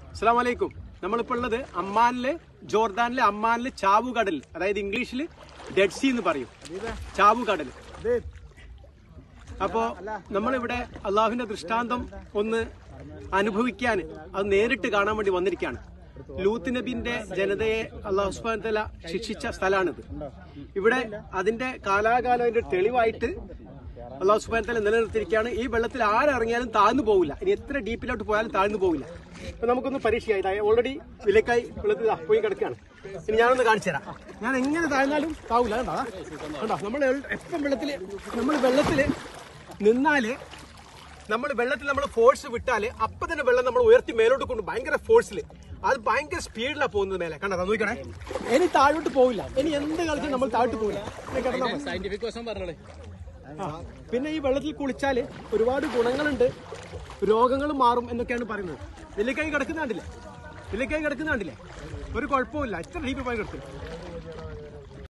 അസ്സലാമു അലൈക്കും. നമ്മളിപ്പോൾ ഉള്ളത് അമ്മാനിലെ, ജോർദാനിലെ അമ്മാനിലെ ചാവു കടൽ, അതായത് ഇംഗ്ലീഷിൽ ഡെഡ് സീ എന്ന് പറയും, ചാവു കടൽ. അപ്പോ നമ്മളിവിടെ അള്ളാഹുവിന്റെ ദൃഷ്ടാന്തം ഒന്ന് അനുഭവിക്കാൻ, അത് നേരിട്ട് കാണാൻ വേണ്ടി വന്നിരിക്കുകയാണ്. ലൂത്ത് നബിന്റെ ജനതയെ അള്ളാഹു സുബ്ഹാനഹു വ തആല ശിക്ഷിച്ച സ്ഥലമാണിത്. ഇവിടെ അതിന്റെ കാലാകാലം അതിന്റെ തെളിവായിട്ട് അള്ളാഹു സുബ്ഹാനഹു വ തആല നിലനിർത്തിയിരിക്കുകയാണ്. ഈ വെള്ളത്തിൽ ആരിറങ്ങിയാലും താഴ്ന്നു പോകില്ല, ഇനി എത്ര ഡീപ്പിലോട്ട് പോയാലും താഴ്ന്നു പോകില്ല. അപ്പൊ നമുക്കൊന്ന് പരീക്ഷയായി ഓൾറെഡി വിലക്കായി വെള്ളത്തിൽ പോയി കിടക്കുകയാണ്. ഇനി ഞാനൊന്ന് കാണിച്ചു തരാം. ഞാൻ എങ്ങനെ താഴ്ന്നാലും താവൂല. കണ്ടോ നമ്മൾ എപ്പം വെള്ളത്തില് നിന്നാല്, നമ്മൾ ഫോഴ്സ് വിട്ടാല് അപ്പൊ തന്നെ വെള്ളം നമ്മൾ ഉയർത്തി മേലോട്ട് കൊണ്ട് ഭയങ്കര ഫോഴ്സിൽ, അത് ഭയങ്കര സ്പീഡിലാണ് പോകുന്നത് മേലെ. കണ്ടോ, നോക്കണേ. ഇനി താഴോട്ട് പോവില്ല, ഇനി എന്ത് കളിച്ചാൽ നമ്മൾ താഴോട്ട് പോവില്ല. സയന്റിഫിക് വശം പറഞ്ഞോളെ. പിന്നെ ഈ വെള്ളത്തിൽ കുളിച്ചാല് ഒരുപാട് ഗുണങ്ങളുണ്ട്, രോഗങ്ങൾ മാറും എന്നൊക്കെയാണ് പറയുന്നത്. നെല്ലിക്കായി കിടക്കുന്നാണ്ടില്ലേ, ഒരു കുഴപ്പമില്ല. എത്ര ഡീപ്പ് പോയി കിടക്കും.